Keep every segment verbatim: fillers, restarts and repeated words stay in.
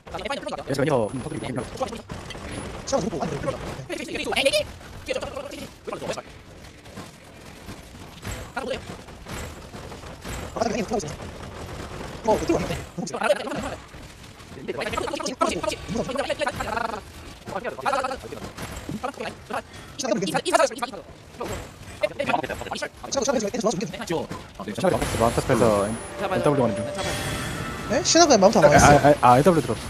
그래서 여기서 터뜨리고 시간 못 보고 아니 아 근데 이거 있어 어 그거 왔네 마운트에서 엔더블유 가는 중. 네? 신화가 마운트 안 아, 와있어 아, 아, 엔더블유 들었어.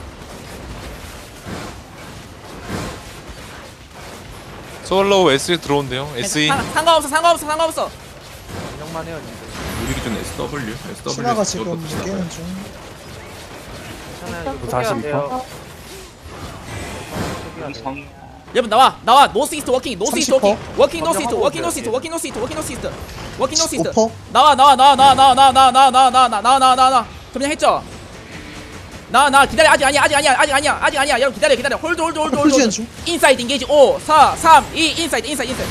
솔로우 에스 들어온대요. 에스이. 상관없어 상관없어 상관없어. 안녕만 해요. 우리 기준 에스더블유. 에스더블유. 신화가 지금 깨는 중 괜찮아요. 사십이 퍼. 여러분 나와 나와 노스 이스트 워킹 노스 이스트 워킹 삼십 워킹 노스 이스트 워킹 노스 이스트 워킹 노스 이스트 워킹 노스 이스트 워킹 노스 이스트 오 퍼 나와 나와 나와 나와 나와 나와 나와 나와 나와 나와 나와 나와 나와 그냥 했죠. 나와 나와 기다려 아직 아니야 아직 아니야 아직 아니야 아직 아니야 여러분 기다려 기다려 홀드 홀드 홀드 홀드 홀드 중 인사이드 인게이지 오 사 삼 이 인사이드 인사이드 인사이드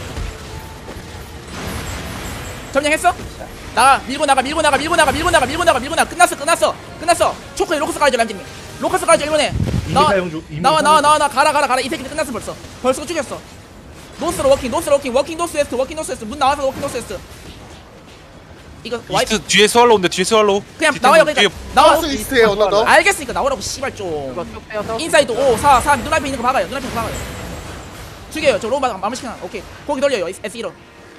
점령했어? 나가 밀고 나가 밀고 나가 밀고 나가 밀고 나가 밀고 나가 밀고 나가 끝났어 끝났어 끝났어 초코에 로커스 가야죠 람진님 로커스 가야죠 일본에 나와 나와 나와 나와 나 가라 가라 가라 이 새끼들 끝났어 벌써 벌써 죽였어 노스로 워킹 노스로 워킹 워킹 노스 웨스트 워킹 노스 웨스트 문 나와서 워킹 노스 웨스트 이거 와이프 이스트 뒤에 스왈로우인데 뒤에 스왈로우. 그냥 나와요 그러니까 나와 사우스 이스트에 언더 알겠으니까 나오라고 씨발 좀 이거 쭉 빼요. 사우스 인사이드 오 사 삼 눈앞에 있는 거 막아요 눈앞에 있는 거 막아요 죽여요 저 로우 마- 마무리 시켜놔 오케이 고기 돌려요 에스 일로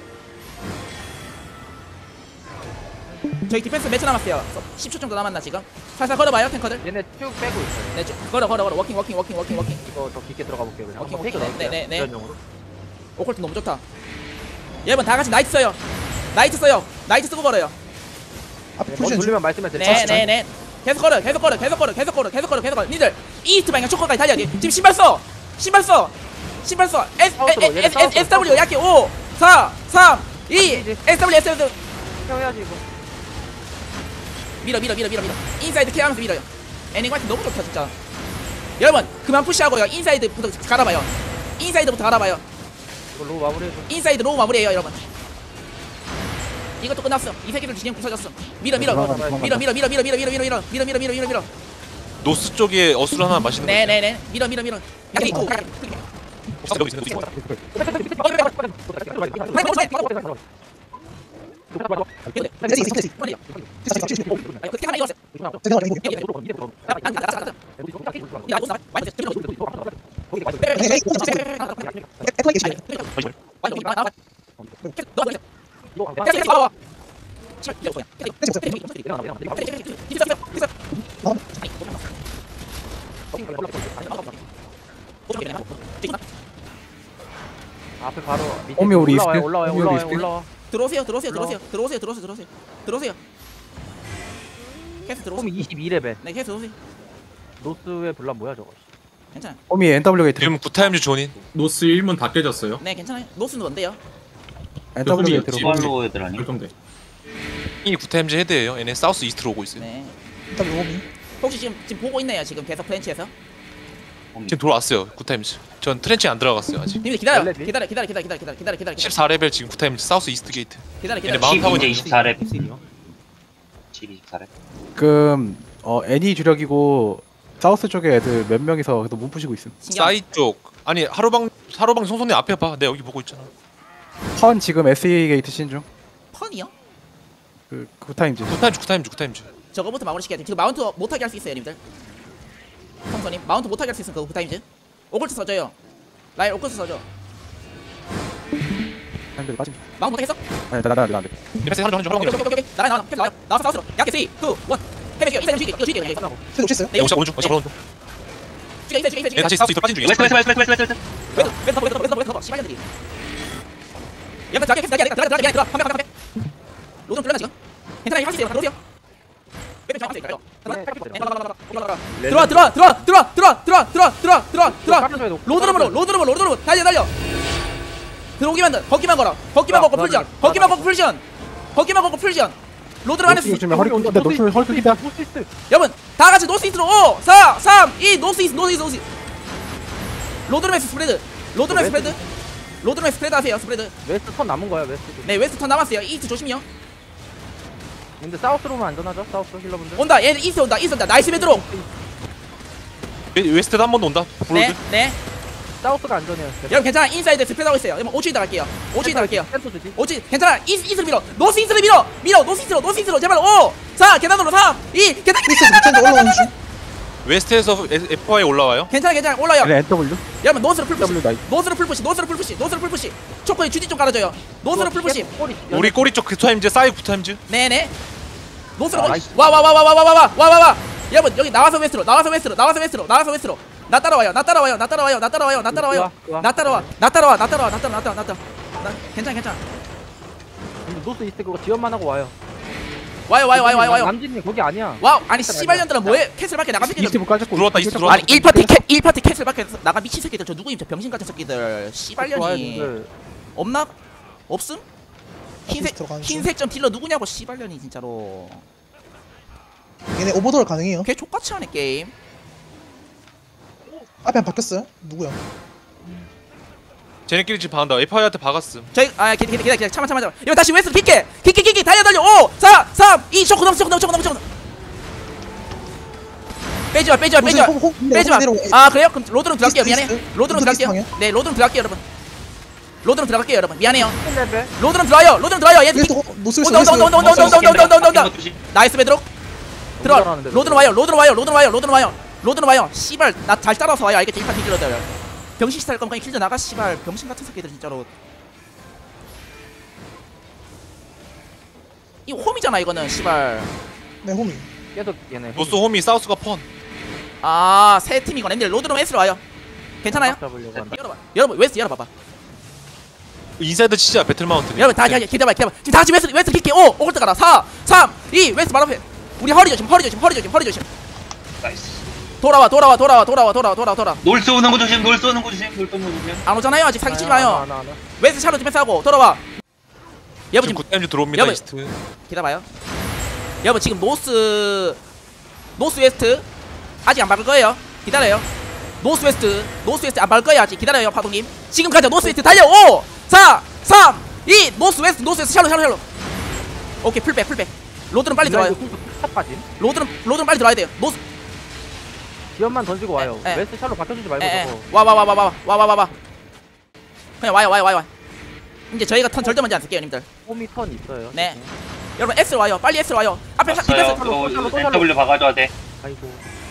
저희 디펜스 몇 초 남았어요 십 초 정도 남았나 지금 살살 걸어봐요 탱커들 얘네 쭉 빼고 있어요. 네 쭉 걸어 걸어 걸어 워킹 워킹 워킹 워킹 워킹 이거 더 깊게 들어가 볼게요. 그냥. 오케이, 한번 오케이. 테이크 넣을게요. 네, 네, 네. 이런용으로. 오컬트 너무 좋다 여러분 다 같이 나이트 써요 나이트 써요 나이트 쓰고 걸어요 앞에 네, 풀지 머리 중 돌리면 말씀해 드릴게요. 네네네 계속 걸어 계속 걸어 계속 걸어 계속 걸어 계속 걸어 계속 걸어 니들 이스트 방향 초코까지 달려 지금 신발 써 신발 써 신발 써 S 사우스로, 얘네 S 사우스로, S W 약해 오 사 삼 이 이제. S W S W 해야지 이거. 밀어 밀어 밀어 밀어 밀어 인사이드 케어하면서 밀어요 애니마이트 너무 좋다 진짜 여러분 그만 푸시하고요 인사이드부터 갈아봐요 인사이드부터 갈아봐요 이거 로우 마무리해줘. 인사이드 로우 마무리해요 여러분 이것도 끝났어 이 새끼들 진영 부서졌어 밀어 밀어 밀어 밀어 밀어 밀어 밀어 밀어 밀어 밀어 밀어 밀어 밀어 밀어 밀어 밀어 노스 쪽에 어술 하나 마시는 거. 네네네 밀어 밀어 밀어 약해 있고 여기 있어 여기 있어. 세지 세지 세지 세지 그렇게 하나 이었어 제가 이거 애플 게시 앞에 바로 밑에 오미 우리 올라와요. 이스트? 올라와요. 오미 우리 올라와요. 이스트? 올라와. 들어오세요 들어오세요 들어오세요 들어오세요 들어오세요 들어오세요 들어오세요 계속 들어오세요 홈이 이십이 레벨. 네 계속 들어오세요 노스의 블란 뭐야 저거? 괜찮아 오미 엔더블유 게이트. 지금 구타임즈 존인. 노스 일 문 다 깨졌어요. 네 괜찮아요 노스는 뭔데요? 엔더블유 게이트로. 스왈로우 애들 아니야? 결정돼. 이 구타임즈 헤드예요. 얘네 사우스 이스트로 오고 있어요. 네 일단 로미 혹시 지금 지금 보고 있나요 지금 계속 프렌치에서? 지금 돌아왔어요. 구타임즈. 전 트렌치 안 들어갔어요 아직. 님들 기다려 열레비? 기다려 기다려 기다려 기다려 기다려 기다려 기다려 십사 레벨 지금 구타임즈 사우스 이스트 게이트. 기다려 얘네 기다려 마운트 하고 이제 있는 이십사 렙. 요 칠 이십사 렙. 지금 어 애니 주력이고 사우스 쪽에 애들 몇 명이서 계속 문 푸시고 있음. 신경 사이 쪽. 아니 하루방 하루방 송송님 앞에 봐. 내가 여기 보고 있잖아. 펀 지금 에스이 게이트 신중. 펀이요? 그 굿타임즈. 구타임즈 구타임즈 구타임즈. 저거부터 마무리 시켜야 돼 지금 마운트 못하게 할 수 있어요 님들 성선님 마운트 못하게 할 수 있어 그거 구타임즈 오컬트 써줘요 라인 오컬트 써줘 타임즈 빠짐. 마운트 못하겠어? 아니 나나 나 안 돼. 리메스 한줄 한줄 오케이 하루방. 오케이 오케이 나가 나가 나가 나와 나와서 사우스로 약해 쓰리 투 원 해배겨 인사이드 쥐기 이거 쥐기 이거 쥐기 세 놓쳤어요 네 오자 오른쪽 오자 오른쪽. 쥐기 인사이드 쥐기 얘 인사이드 다시 사우스 이스트 빠진 중이야. 웨스트 웨스트 웨스트 웨스트 웨스트. 왼 왼 더블 왼 더블 왼 더블 씨발년들이 얘가 자기 들어가 들어가 들어가 들어가 한명 한명 로드 불렀나 지금 괜찮아 할수 있어요 들어오세요 왼쪽 잡을 수 있어요 들어와 들어와 들어와 들어와 들어와 들어와 들어와 들어와 들어와 들어와 로드로브로 로드로브 로드로브 달려 달려 들어오기만 돼 걷기만 걸어 걷기만 걷고 풀전 걷기만 걷고 풀전 걷기만 걷고 풀전 로드로 안에서 요즘에 허리 근데 노스 헐크 기다. 노스이스트. 여러분 다 같이 노스 이스트로 오 사 삼 이 노스 이스트 노스 이스트 노스 이스트 로드로메스 스프레드 로드로메스 스프레드 로드로메스 스프레드 하세요 스프레드 웨스트 턴 남은 거야 웨스트. 네 웨스트 턴 남았어요 이스트 조심히요 근데 사우스로만 안전하죠? 사우스 힐러분들. 온다 얘 이스트 온다 이스트 온다 나이스 베드로 웨- 웨스트도 한 번 더 온다. 블로드. 네, 네. 사우스가 안전해요. 여러분 괜찮아. 인사이드 스프레드 하고 있어요. 여러분 오초이 나갈게요. 오초이 나갈게요. 센터 주지. 오초이 괜찮아. 이스 이스를 밀어. 노스 이스를 밀어. 밀어. 노스 이스로 노스 이스로 제발. 오, 사 계단으로 삼, 이 계단. 이스트 밑에 올라오는 중. 웨스트에서 에프와이 올라와요. 괜찮아 괜찮아. 올라요. 그래 엔더블유 여러분 노스로 풀푸시. W 나이스. 노스로 풀푸시. 노스로 풀푸시. 노스로 풀푸시. 초코에 주디 좀 깔아줘요. 노스로 풀푸시. 꼬리. 우리 꼬리 쪽 굿타임즈 사이드 굿타임즈. 네네. 노스로 아, 나이스. 와 와 와 와 와 와 와 와 와 와. 여러분 여기 나와서 웨스트로 나와서 웨스트로 나와서 웨스트로 나와서 웨스트로. 나 따라와요. 나 따라와요. 나 따라와요. 나 따라와요. 나 따라와요. 좋아, 좋아. 나 따라와. 나 따라와. 나 따라와. 나 따라와. 나 따라와. 나 따라와. 나 괜찮아 괜찮아. 근데 노스 이스트 그거 지원만 하고 와요. 와요 와요 와요 와요 와요. 남진님 거기 아니야. 와우 아니 씨발년들은 뭐해? 캐슬 밖에 나가 새끼들. 이스티브 깔렸고 들어왔다, 이스트 들어왔다. 아니 일 파티 캐 일 파티 캐슬 밖에 나가 미친 새끼들. 저 누구임? 저 병신 같은 새끼들. 와요, 씨발년이 님들. 없나? 없음? 흰색 들어가는 중. 흰색 점 딜러 누구냐고 씨발년이 진짜로. 얘네 오버돌 가능해요. 걔 족같이 하네 게임. 앞에 안 바뀌었어요? 누구야? 쟤네끼리 지금 박는다. 에프와이한테 박았음. 저희 아 기다 기다 기다 참아 참아 참아. 이거 다시 웨스트 킥게 킥킥 킥킥 달려 달려. 오, 사, 삼, 이 초코 넘어 초코 넘어 초코 넘어 초코. 빼지 마 빼지 마 빼지 마. 혹- 혹- 빼지 마. 내려오- 아 그래요? 그럼 로드룸 들어갈게요. 미안해. 이스트, 로드룸 이스트 들어갈게요. 방향? 네 로드룸 들어갈게요 여러분. 로드룸 들어갈게요 여러분. 미안해요. 일 레벨. 로드룸 들어와요. 로드룸 들어와요. 얘 웨스트 호- 노스 온다 온다 온다 온다 온다 온다 온다 온다 온다 온다. 나이스 베드록. 들어와. 잘하는데, 로드룸 와요. 로드룸 와요. 로드룸 와요. 로드룸 와요. 로드룸 와요. 씨발 나 잘 따라서 와요. 알겠지? 이 파티 딜러들. 병신 시살 거면 그냥 킬드 나가 씨발 병신 같은 새끼들 진짜로. 이 홈이잖아 이거는 씨발. 네 홈이. 계속 얘네. 노스 홈이 사우스가 펀. 아 새 팀이건 엠들 로드룸 S로 와요. 괜찮아요? 잡으려고 한다. 열어봐. 여러분 웨스트 열어봐봐. 인사이드 치자 배틀 마운트. 여러분 다 기다려 기다려 기다려. 지금 다 같이 웨스트 웨스트 킬게. 오 오글트 가라. 사, 삼, 이 웨스트 바로 앞에. 우리 허리 조심 허리 조심 허리 조심 허리 조심. 나이스. 돌아와 돌아와 돌아와 돌아와 돌아와 돌아와 돌아. 놀 쏘는 거 조심, 놀 쏘는 거 조심, 놀 쏘는 거 조심. 안 오잖아요 아직 사기 치지 아, 마요. 안 와, 안 와, 안 와. 웨스트 샤로 좀 하고 돌아와. 여러분 지금 지금 굿타임즈 들어옵니다. 여러분. 이스트. 기다려봐요. 여러분 지금 노스 노스 웨스트 아직 안 밟을 거예요. 기다려요. 노스 웨스트 노스 웨스트 안 밟을 거예요 아직. 기다려요 파동님. 지금 가자. 노스 웨스트 달려. 오, 사, 삼, 이 노스 웨스트 노스 웨스트 샬로 샬로 샬로. 오케이 풀백 풀백. 로드는 빨리 들어와요. 탑까지. 로드는 로드는 빨리 들어와야 돼요. 노스 지원만 던지고 와요. 에, 에. 웨스트 샬로 바꿔주지 말고 에, 에. 저거. 와 와 와 와 와 와 와 와 와. 그냥 와요 와요 와요 와. 이제 저희가 턴 절대 먼저 안 쓸게요 님들. 홈이 턴 있어요. 네. 여러분 S로 와요. 빨리 S로 와요. 앞에 사, 왔어요. 디펜스 또 샬로, 또 샬로. 엔더블유 박아줘야 돼. 아이고.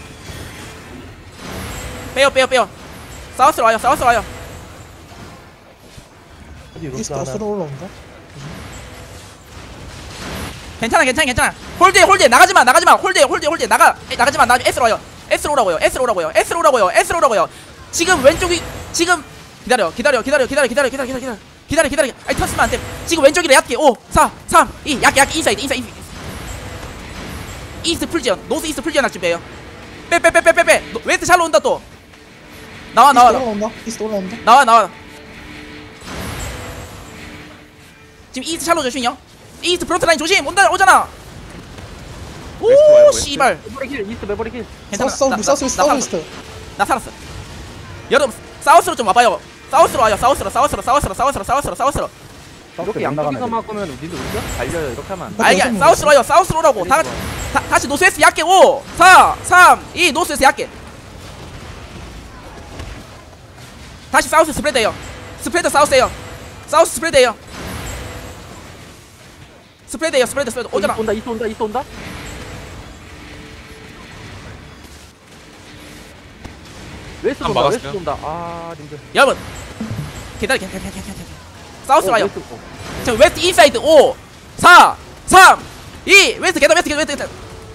빼요 빼요 빼요. 사우스로 와요. 사우스로 와요. 이스트 어스로 올라온다. 괜찮아 괜찮아 괜찮아. 홀드해 홀드해. 나가지마 나가지마. 홀드해 홀드해 홀드해. 나가 에이, 나가지마. 나 S로 와요. S로 오라고요. S로 오라고요. S로 오라고요. S로 오라고요. 지금 왼쪽이 지금 기다려 기다려 기다려 기다려 기다려 기다려 기다려 기다려 기다려 기다려. 아니 턴스면 안 돼. 지금 왼쪽이라 얕게. 오, 사, 삼, 이 얕게 얕게 인사이드 인사이드 이스트 풀지연. 노스 이스트 풀지연 할 준비해요. 빼 빼 빼 빼 빼빼. 웨스트 샬로 온다 또. 나와 나와 이스트 나와 올라온다. 이스트 올라온다. 나와 나와. 지금 이스트 샬로 조심이요. 이스트 프론트 라인 조심. 온다 오잖아. 웨스트 와요, 오 웨스트. 씨발. 메버리 힐 이스트 메버리 힐. 괜찮아. 사우스 나- 사우스 나- 이스트 나 사우스 살았어. 이스트. 나 살았어. 여러분 사우스로 좀 와봐요. 사우스로 와요. 사우스로 사우스로 사우스로 사우스로 사우스로 사우스로. 이렇게 양쪽에서 막으면 니들 우리가 달려요. 이렇게 하면 안 돼. 알게. 사우스로 와요. 사우스로 오라고. 다 같이 다, 다시 노스웨스트 얕게. 오, 사, 삼, 이 노스웨스트 얕게. 다시 사우스 스프레드예요. 스프레드 사우스예요. 사우스 스프레드예요. 스프레드예요. 스프레드 스프레드. 오잖아. 이스트 온다 이스트 온다 이스트 온다. 웨스트 안 온다 막았어요? 웨스트 온다. 아 님들. 여러분 기다려 기다려 기다려 기다려 기다려. 사우스 어, 와요. 웨스트 거. 자 웨스트 인사이드. 오, 사, 삼, 이 웨스트 계단 웨스트 계단 웨스트 계단.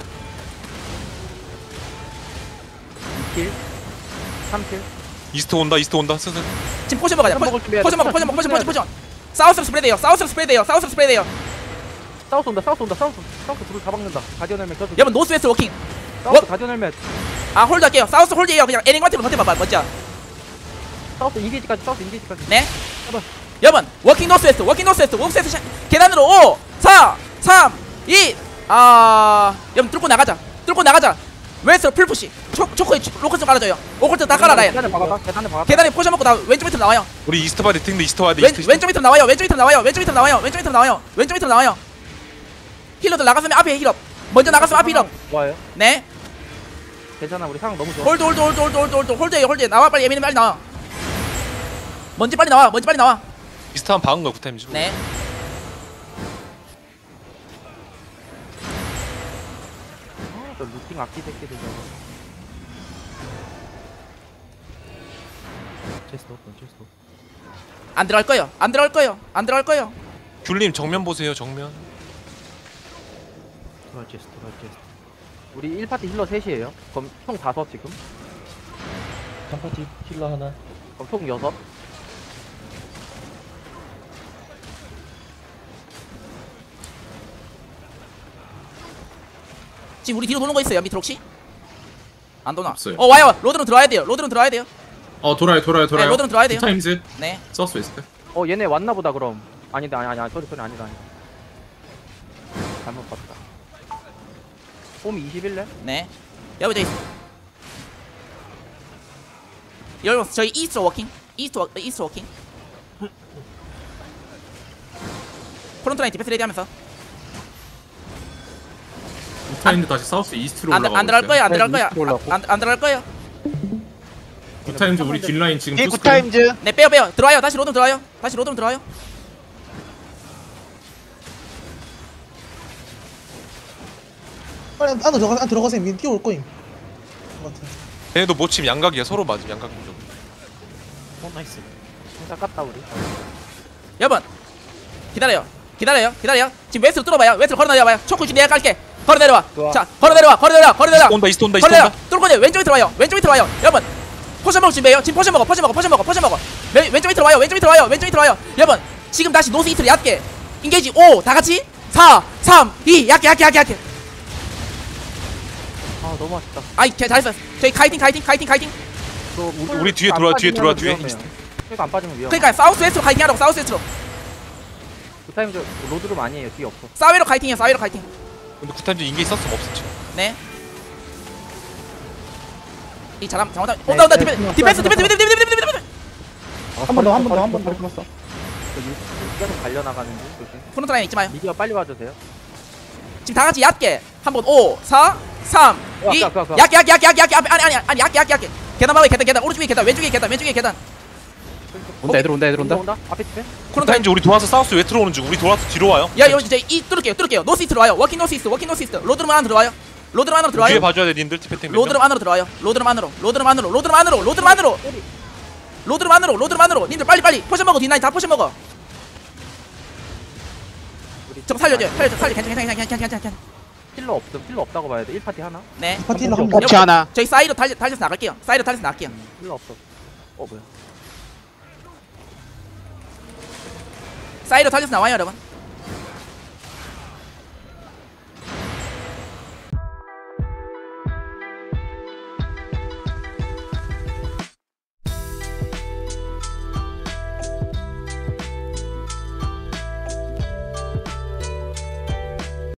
이 킬. 삼 킬. 이스트 온다. 이스트 온다. 슬슬. 지금 포션 먹어야 돼. 포션 먹을 준비해야 돼. 포션 먹어 포션 먹어 포션 포션 포션. 사우스로 스프레드예요. 사우스로 스프레드예요. 사우스로 스프레드예요. 사우스 온다 사우스 온다 사우스 사우스 둘을 다 박는다. 가디언 헬멧 저도. 여러분 노스웨스트 워킹. 사우스 뭐? 가디언 헬멧. 아 홀드 할게요. 사우스 홀드해요. 그냥 애닝마트로 버텨봐봐. 멋져. 사우스 인게이지까지 사우스 인게이지까지. 네. 해봐. 여러분 워킹 노스웨스트 워킹 노스웨스트 워킹 노스웨스트 계단으로 오, 사, 삼, 이. 아 여러분 뚫고 나가자. 뚫고 나가자. 웨스트로 풀푸시. 초, 초코에 로컬 좀 깔아줘요. 오컬트 다 깔아라. 계단에 박아봐. 계단에 박아봐. 계단에 포션 먹고 나 왼쪽 밑으로 나와요. 우리 이스트 바디 팅도 이스트 와야 돼. 왼, 이스트. 왼쪽 밑으로 나와요. 왼쪽 밑으로 나와요. 왼쪽 밑으로 나와요. 왼쪽 밑으로 나와요. 왼쪽 밑으로 나와요. 힐러들 나갔으면 앞에 힐업. 먼저 나갔으면 앞에 힐업. 좋아요. 네. 괜찮아 우리 상황 너무 좋아. 홀드 홀드 홀드 홀드 홀드 홀드 홀드해 홀드해 나와 빨리 예민해 빨리 나와 먼지 빨리 나와 먼지 빨리 나와 비슷한 박은 거야 굿타임즈. 네 아, 저 루팅 악기 새끼들 저거. 체스트 오픈 체스트 오픈. 안 들어갈 거예요 안 들어갈 거예요 안 들어갈 거예요 귤님 정면 보세요 정면. 들어갈 체스트 들어갈 체스트. 우리 일 파티 힐러 셋이에요. 그럼 총 다섯 지금. 삼 파티 힐러 하나. 그럼 총 여섯. 지금 우리 뒤로 도는 거 있어요 밑으로 혹시? 안 도나? 없어요. 어 와요 로드로 들어와야 돼요 로드로 들어와야 돼요 어 돌아요 돌아요 돌아요. 네, 로드는 들어와야 돼요. 굿타임즈 네 사우스 웨스트. 어 얘네 왔나 보다 그럼. 아니다 아니 아니 소리 소리 아니다 아니다. 잘못 봤다. 홈 이십일래? 네 여기 저기 여러분 저희 이스트 워킹 이스트 워 이스트 워킹 프론트 라인 디펜스 레디 하면서 굿타임즈 다시 사우스 이스트로 안, 올라가고 안 들어갈 거예요 안 네, 들어갈 거예요 이스트로 올라가고. 안, 안 들어갈 거예요 굿타임즈 우리 딜라인 지금 뒤에 투스크린. 굿타임즈. 네 빼요 빼요 들어와요 다시 로드 들어와요 다시 로드 들어와요 빨리 안으로 들어가 안 들어가세요. 민 뛰어올 거임. 것 같아. 얘네도 모침 양각이야 서로 맞음 양각 공격. 어 나이스. 진짜 깠다 우리. 여러분 기다려요 기다려요 기다려요 지금 웨스트로 뚫어봐요 웨스트로 걸어 내려와요 초코 내가 깔게 걸어 내려와 좋아. 자 걸어 내려와 걸어 내려와 걸어 내려와 온다 이스트 온다 걸어 이스트 내려와 온다. 뚫고 내려 왼쪽에 들어와요 왼쪽에 들어와요 여러분 포션 먹을 준비해요 지금 포션 먹어 포션 먹어 포션 먹어 포션 먹어 왼, 왼쪽에 들어와요 왼쪽에 들어와요 왼쪽에 들어와요 여러분 지금 다시 노스 이스트로 얕게 인게이지 오 다같이 사 삼 이 얕게 얕게 얕게 얕게 아 너무 아쉽다. 아이 개- 잘했어요 저희 카이팅 카이팅 카이팅 카이팅 저 우리- 우리 뒤에 들어와, 뒤에 들어와, 뒤에. 그러니까 안 빠지면 위험. 그러니까 사우스 웨스트로 카이팅 하라고 사우스 웨스트로 그 타임 저 로드룸 아니에요. 뒤에 없어. 사웨로 카이팅이에요 사웨로 카이팅 근데 굿타임즈 인게 있었으면 없었지. 네. 이 잘함 잘못하면 온다 온다 디펜스 디펜스 디펜스 디펜스 디펜스 디펜스 디펜스 한 번 더 한 번 더 한 번 더 끊었어. 저 유- 계속 달려나가는 중 조심. 프론트 라인 잊지 마요 미디어 빨리 와주세요. 지금 다 같이 얕게 한번 오 사 삼 이 야, 그, 그, 그. 얕게 얕게 얕게 얕게 얕게 앞에 아니 아니 아니 얕게 얕게 얕게 계단 봐봐요 계단 계단 오른쪽에 계단 왼쪽에 계단 왼쪽에 계단 온다 애들 온다 애들 온다. 온다. 앞에 집에. 프론트 라인 굿타임즈 우리 돌아서 사우스 웨스트로 오는 중. 우리 돌아서 뒤로 와요. 야 여기 이제 이 뚫을게요 뚫을게요 노스 이스트로 와요 워킹 노스 이스트 워킹 노스 이스트 로드룸 안으로 들어와요 로드룸 안으로 뒤에 들어와요 봐줘야 돼 님들 티페팅. 로드룸 안으로 들어와요 로드룸 안으로 로드룸 안으로 로드룸 안으로 로드룸 안으로 로드룸 안으로 로드룸 안으로 님들 빨리 빨리 포션 먹어 뒷라인 다 포션 먹어 좀 살려줘요 살려줘 살려 괜찮아 괜찮아 괜찮아 괜찮아 괜찮아 힐러 없음. 힐러 없다고 봐야 돼. 일 파티 하나. 네 파티 힐러 한 여러분, 번. 하나. 저희 사이로 달려 달려서 나갈게요 사이로 달려서 나갈게요 힐러 없어. 어 뭐야? 사이로 달려서 나와요 여러분